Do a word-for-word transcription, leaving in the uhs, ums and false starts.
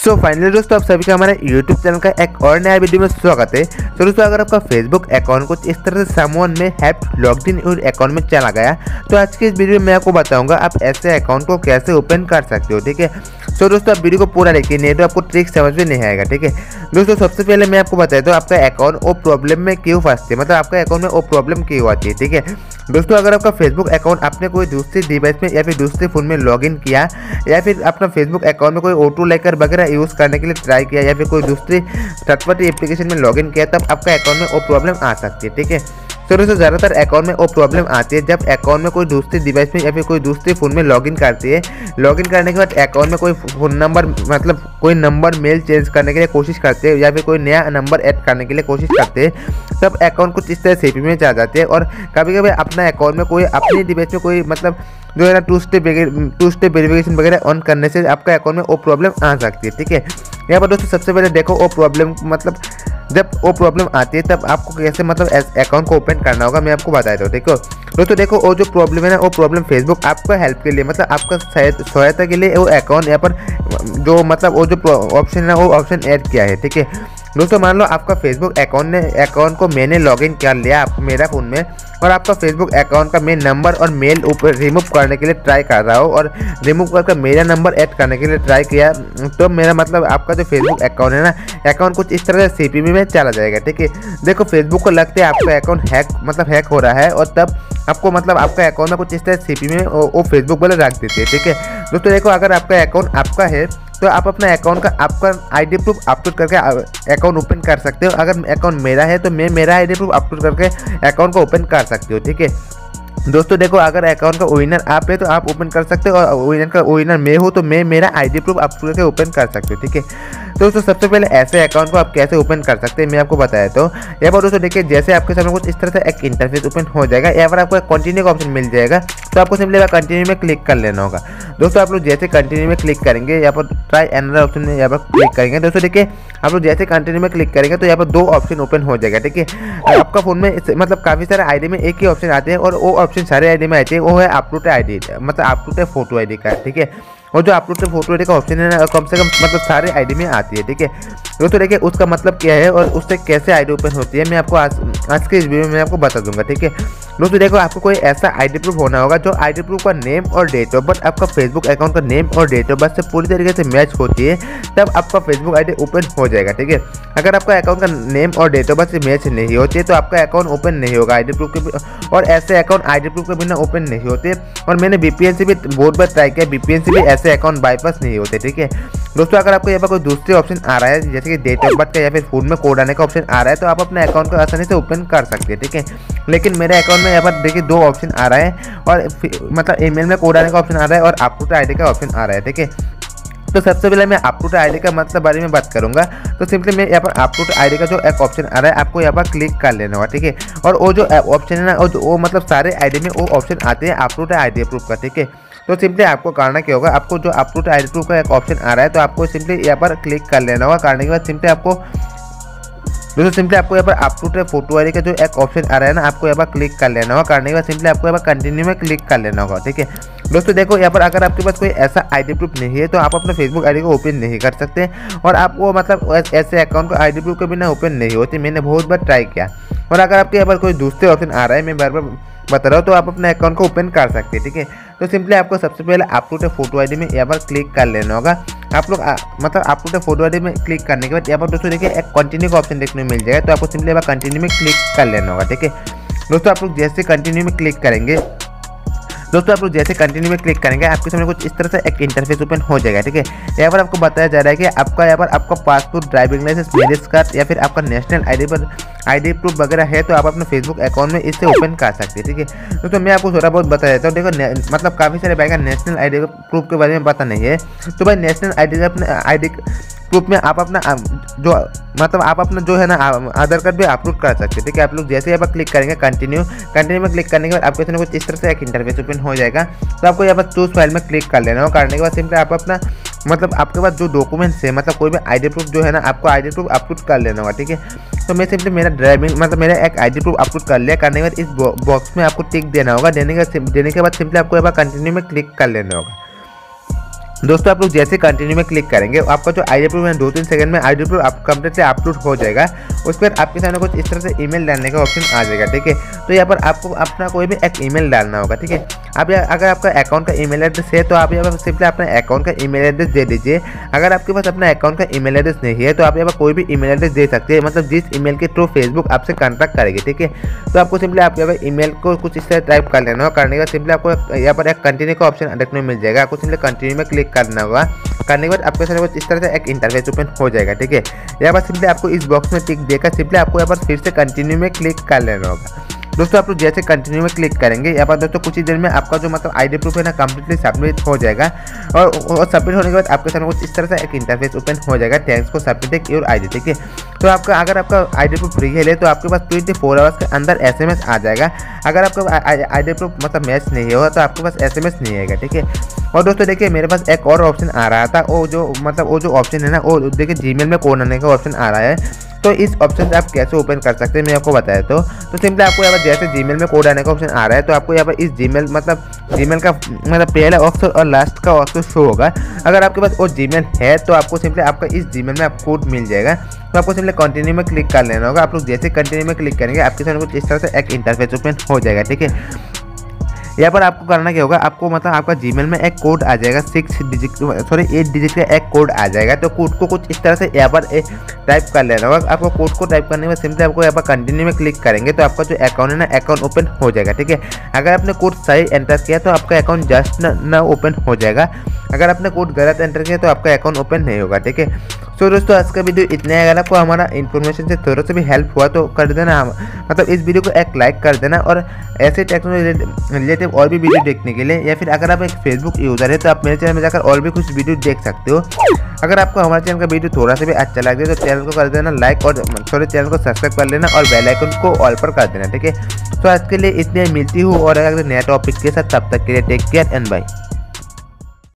तो फाइनली दोस्तों आप सभी का हमारे यूट्यूब चैनल का एक और नया वीडियो में स्वागत है। तो दोस्तों अगर आपका फेसबुक अकाउंट कुछ इस तरह से someone may have logged in your account में चला गया तो आज के इस वीडियो में मैं आपको बताऊंगा आप ऐसे अकाउंट को कैसे ओपन कर सकते हो। ठीक है, तो दोस्तों आप वीडियो को पूरा देखिए, नहीं तो आपको ट्रिक समझ में नहीं आएगा। ठीक है दोस्तों, सबसे पहले मैं आपको बताया तो आपका अकाउंट वो प्रॉब्लम में क्यों फंसती है, मतलब आपका अकाउंट में वो प्रॉब्लम क्यों आती है। ठीक है दोस्तों, अगर आपका फेसबुक अकाउंट आपने कोई दूसरे डिवाइस में या फिर दूसरे फ़ोन में लॉगिन किया या फिर अपना फेसबुक अकाउंट में कोई ऑटो लाइकर वगैरह यूज़ करने के लिए ट्राई किया या फिर कोई दूसरी थर्ड पार्टी एप्लीकेशन में लॉगिन किया, तब आपका अकाउंट में वो प्रॉब्लम आ सकती है। ठीक है, तो दोस्तों ज़्यादातर अकाउंट में वो प्रॉब्लम आती है जब अकाउंट में कोई दूसरी डिवाइस में या फिर कोई दूसरे फ़ोन में लॉगिन करती है। लॉगिन करने के बाद अकाउंट में कोई फ़ोन नंबर मतलब कोई नंबर मेल चेंज करने के लिए कोशिश करते हैं या फिर कोई नया नंबर ऐड करने के लिए कोशिश करते हैं, तब अकाउंट कुछ इस तरह सीपी में जा जाते हैं। और कभी कभी अपना अकाउंट में कोई अपनी डिवाइस में कोई मतलब जो है ना two step two step verification वगैरह ऑन करने से आपका अकाउंट में वो प्रॉब्लम आ सकती है। ठीक है, यहाँ पर दोस्तों सबसे पहले देखो वो प्रॉब्लम मतलब जब वो प्रॉब्लम आती है तब आपको कैसे मतलब अकाउंट को ओपन करना होगा मैं आपको बता देता हूँ। देखो दोस्तों, देखो वो जो प्रॉब्लम है ना वो प्रॉब्लम फेसबुक आपका हेल्प के लिए मतलब आपका सहायता के लिए वो अकाउंट यहाँ पर जो मतलब वो जो ऑप्शन है वो ऑप्शन ऐड किया है। ठीक है दोस्तों, मान लो आपका फेसबुक अकाउंट ने अकाउंट को मैंने लॉगिन कर लिया आप मेरा फ़ोन में और आपका फेसबुक अकाउंट का मेन नंबर और मेल ऊपर रिमूव करने के लिए ट्राई कर रहा हो और रिमूव करके मेरा नंबर ऐड करने के लिए ट्राई किया, तो मेरा मतलब आपका जो फेसबुक अकाउंट है ना अकाउंट कुछ इस तरह से सीपीपी में चला जाएगा। ठीक है, देखो फेसबुक को लगता है आपका अकाउंट हैक मतलब हैक हो रहा है और तब आपको मतलब आपका अकाउंट में कुछ इस तरह सीपी में वो फेसबुक वाले रख देते हैं। ठीक है दोस्तों, देखो अगर आपका अकाउंट आपका है तो आप अपना अकाउंट का आपका आईडी प्रूफ अपलोड करके अकाउंट ओपन कर सकते हो। अगर अकाउंट मेरा है तो मैं मेरा आईडी प्रूफ अपलोड करके अकाउंट को ओपन कर सकते हो। ठीक है दोस्तों, देखो अगर अकाउंट का ओनर आप है तो आप ओपन कर सकते हो और ओनर का ओनर मैं हूँ तो मैं मेरा आईडी प्रूफ अपलोड करके ओपन कर सकते हो। ठीक है दोस्तों, सबसे पहले ऐसे अकाउंट को आप कैसे ओपन कर सकते हैं मैं आपको बताया। तो यहाँ पर दोस्तों देखिए, जैसे आपके सामने कुछ इस तरह से एक इंटरफेस ओपन हो जाएगा, यहाँ पर आपको कंटिन्यू का ऑप्शन मिल जाएगा, तो आपको सिंपली कंटिन्यू में क्लिक कर लेना होगा। दोस्तों आप लोग जैसे कंटिन्यू में क्लिक करेंगे यहाँ पर ट्राई अनदर ऑप्शन में यहाँ पर क्लिक करेंगे। दोस्तों देखिए, आप लोग जैसे कंटिन्यू में क्लिक करेंगे तो यहाँ पर दो ऑप्शन ओपन हो जाएगा। ठीक है, आपका फोन में मतलब काफ़ी सारे आईडी में एक ही ऑप्शन आते हैं और वो ऑप्शन सारे आईडी में आते हैं, वो है अपलोड आईडी मतलब अपलोड फोटो आईडी का। ठीक है, और जो अपलोड फोटो आईडी का ऑप्शन है ना कम से कम मतलब सारे आईडी में आती है। ठीक है दोस्तों, देखिए उसका मतलब क्या है और उससे कैसे आईडी ओपन होती है मैं आपको आज आज के इस वीडियो में आपको बता दूंगा। ठीक है दोस्तों, देखो आपको कोई ऐसा आईडी प्रूफ होना होगा जो आईडी प्रूफ का नेम और डेट ऑफ बर्थ आपका फेसबुक अकाउंट का नेम और डेट ऑफ बर्थ से पूरी तरीके से मैच होती है, तब आपका फेसबुक आईडी ओपन हो जाएगा। ठीक है, अगर आपका अकाउंट का नेम और डेट ऑफ बर्थ से मैच नहीं होती है तो आपका अकाउंट ओपन नहीं होगा आईडी प्रूफ के, और ऐसे अकाउंट आईडी प्रूफ के बिना ओपन नहीं होते। और मैंने वीपीएन से भी बहुत बार ट्राई किया, वीपीएन से भी ऐसे अकाउंट बाईपास नहीं होते। ठीक है दोस्तों, अगर आपको यहाँ पर कोई दूसरे ऑप्शन आ रहा है जैसे कि डेट ऑफ बर्थ का या फिर फोन में कोड आने का ऑप्शन आ रहा है तो आप अपने अकाउंट को आसानी से ओपन कर सकते हैं। ठीक है, लेकिन मेरे अकाउंट में यहाँ पर देखिए दो ऑप्शन आ रहा है और मतलब ईमेल में कोड आने का ऑप्शन आ रहा है और अपलोड आईडी का ऑप्शन आ रहा है। ठीक है, तो सबसे पहले मैं अपलोड आईडी का मतलब बारे में बात करूंगा। तो सिंपली मैं यहाँ पर अपलोड आईडी का जो एक ऑप्शन आ रहा है आपको यहाँ पर क्लिक कर लेना होगा। ठीक है, और वो जो ऑप्शन है ना और वो मतलब सारे आईडी में वो ऑप्शन आते हैं अपलोड आईडी प्रूफ का। ठीक है, तो सिंपली आपको करना क्या होगा, आपको जो अपलोड आईडी प्रूफ का एक ऑप्शन आ रहा है तो आपको सिंपली यहाँ पर क्लिक कर लेना होगा। करने के बाद सिंपली आपको दोस्तों सिंपली आपको यहाँ पर अपलोड फोटो आईडी का जो एक ऑप्शन आ रहा है ना आपको यहाँ पर क्लिक कर लेना होगा। करने के बाद सिंपली आपको यहाँ पर कंटिन्यू में क्लिक कर लेना होगा। ठीक है दोस्तों, देखो यहाँ पर अगर आपके पास कोई ऐसा आईडी प्रूफ नहीं है तो आप अपना फेसबुक आईडी को ओपन नहीं कर सकते और आपको मतलब ऐसे अकाउंट को आईडी प्रूफ के बिना ओपन नहीं होती। मैंने बहुत बार ट्राई किया और अगर आपके यहाँ पर कोई दूसरे ऑप्शन आ रहा है मैं बार बार बता रहा हूँ तो आप अपने अकाउंट को ओपन कर सकते हैं। ठीक है, तो सिंपली आपको सबसे पहले अपलोड फोटो आईडी में यहाँ पर क्लिक कर लेना होगा। आप लोग मतलब अपलोड फोटो आईडी में क्लिक करने के बाद यहाँ पर दोस्तों देखिए एक कंटिन्यू का ऑप्शन देखने को मिल जाएगा, तो आपको सिंपली यहाँ पर कंटिन्यू में क्लिक कर लेना होगा। ठीक है दोस्तों, आप लोग जैसे कंटिन्यू में क्लिक करेंगे दोस्तों आप लोग जैसे कंटिन्यू में क्लिक करेंगे आपके सामने कुछ इस तरह से एक इंटरफेस ओपन हो जाएगा। ठीक है, यहाँ पर आपको बताया जा रहा है कि आपका यहाँ पर आपका passport, driving licence, marriage card या फिर आपका नेशनल आईडी पर आईडी प्रूफ वगैरह है तो आप अपने फेसबुक अकाउंट में इससे ओपन कर सकते हैं। ठीक है दोस्तों, मैं आपको थोड़ा बहुत बता देता हूँ। देखो मतलब काफ़ी सारे भाई का नेशनल आईडी प्रूफ के बारे में पता नहीं है, तो भाई नेशनल आईडी अपने आईडी प्रूफ में आप अपना जो मतलब आप अपना जो है ना आधार कार्ड भी अपलोड कर सकते हैं। ठीक है, आप लोग जैसे यहाँ पर क्लिक करेंगे कंटिन्यू कंटिन्यू में क्लिक करने के बाद आपके सामने कुछ इस तरह से एक इंटरफेस ओपन हो जाएगा, तो आपको यहाँ पर चूज फाइल में क्लिक कर लेना हो। करने के बाद सिंपली आप अपना मतलब आपके पास जो डॉक्यूमेंट्स है मतलब कोई भी आईडी प्रूफ जो है ना आपको आईडी प्रूफ अपलोड कर लेना होगा। ठीक है, तो मैं सिंपली मेरा ड्राइविंग मतलब मेरा एक आईडी प्रूफ अपलोड कर लिया। करने के बाद इस बॉक्स में आपको टिक देना होगा। देने के देने के बाद सिंपली आपको यहाँ पर कंटिन्यू में क्लिक कर लेना होगा। दोस्तों आप लोग जैसे कंटिन्यू में क्लिक करेंगे आपका जो आई डी प्रूफ है दो तीन सेकंड में आई डी प्रूफ आप कंप्लीटली अपलोड हो जाएगा। उसके बाद आपके सामने कुछ इस तरह से ईमेल डालने का ऑप्शन आ जाएगा, ठीक है। तो यहाँ पर आपको अपना कोई भी एक ईमेल डालना होगा, ठीक है। आप अगर आपका अकाउंट का ईमेल एड्रेस है तो आप यहाँ पर सिंपली अपना अकाउंट का ईमेल एड्रेस दे दीजिए। अगर आपके पास अपना अकाउंट का ईमेल एड्रेस नहीं है तो आप यहाँ पर कोई भी ईमेल एड्रेस दे सकते हैं, मतलब जिस ईमेल के थ्रू फेसबुक आपसे कॉन्टैक्ट करेगी, ठीक है। तो आपको सिंपली आप यहाँ पर ईमेल को कुछ इस तरह टाइप कर लेना होगा। करने के बाद सिंपली आपको यहाँ पर एक कंटिन्यू का ऑप्शन देखने को मिल जाएगा। आपको सिंपली कंटिन्यू में क्लिक करना होगा। करने के बाद आपके सामने कुछ इस तरह से एक इंटरफेस ओपन हो जाएगा, ठीक है। यहाँ पर सिंपली आपको इस बॉक्स में टिक देकर सिंपली आपको यहाँ पर फिर से कंटिन्यू में क्लिक कर लेना होगा। दोस्तों आप लोग जैसे कंटिन्यू में क्लिक करेंगे यहाँ पर दोस्तों कुछ ही देर में आपका जो मतलब आईडी प्रूफ है ना कंप्लीटली सबमिट हो जाएगा। और, और सबमिट होने के बाद आपके सामने कुछ इस तरह से एक इंटरफेस ओपन हो जाएगा, thanks for submitting your ID, ठीक है। तो आपका अगर आपका आईडी प्रूफ फ्री है तो आपके पास ट्वेंटी फोर आवर्स के अंदर एसएमएस आ जाएगा। अगर आपका आईडी प्रूफ मतलब मैच नहीं होगा तो आपके पास एसएमएस नहीं आएगा, ठीक है। और दोस्तों देखिए मेरे पास एक और ऑप्शन आ रहा था, वो जो मतलब वो जो ऑप्शन है ना वो देखिए जीमेल में कोड आने का ऑप्शन आ रहा है। तो इस ऑप्शन से आप कैसे ओपन कर सकते हैं मैं आपको बताया। तो तो सिंपली आपको यहाँ पर जैसे जीमेल में कोड आने का ऑप्शन आ रहा है तो आपको यहाँ पर इस जीमेल मतलब जीमेल का मतलब पहला ऑप्शन और लास्ट का ऑप्शन शो होगा। अगर आपके पास वो जीमेल है तो आपको सिंपली आपका इस जीमेल में आपको कोड मिल जाएगा। तो आपको सिंपली कंटिन्यू में क्लिक कर लेना होगा। आप लोग जैसे कंटिन्यू में क्लिक करेंगे आपके सामने कुछ इस तरह से एक इंटरफेस ओपन हो जाएगा, ठीक है। यहाँ पर आपको करना क्या होगा, आपको मतलब आपका जीमेल में एक कोड आ जाएगा, six digit sorry eight digit का एक कोड आ जाएगा। तो कोड को कुछ इस तरह से यहाँ पर टाइप कर लेना होगा। आपको कोड को टाइप करने में सिंपली आपको यहाँ पर कंटिन्यू में क्लिक करेंगे तो आपका जो अकाउंट है ना अकाउंट ओपन हो जाएगा, ठीक है। अगर आपने कोड सही एंटर किया तो आपका अकाउंट जस्ट ना ओपन हो जाएगा। अगर आपने कोड गलत एंटर किया तो आपका अकाउंट ओपन नहीं होगा, ठीक है। तो दोस्तों आज का वीडियो इतना है। अगर आपको हमारा इन्फॉर्मेशन से थोड़ा सा भी हेल्प हुआ तो कर देना, मतलब इस वीडियो को एक लाइक कर देना। और ऐसे टेक्नोलॉजी रिलेटेड और भी वीडियो देखने के लिए या फिर अगर आप एक फेसबुक यूज़र है तो आप मेरे चैनल में जाकर और भी कुछ वीडियो देख सकते हो। अगर आपको हमारे चैनल का वीडियो थोड़ा सा भी अच्छा लगे तो चैनल को कर देना लाइक और सॉरी चैनल को सब्सक्राइब कर लेना और बेल आइकन को ऑल पर कर देना, ठीक है। तो आज के लिए इतने मिलती हूँ और अगर नया टॉपिक के साथ, तब तक के लिए टेक केयर एंड बाय।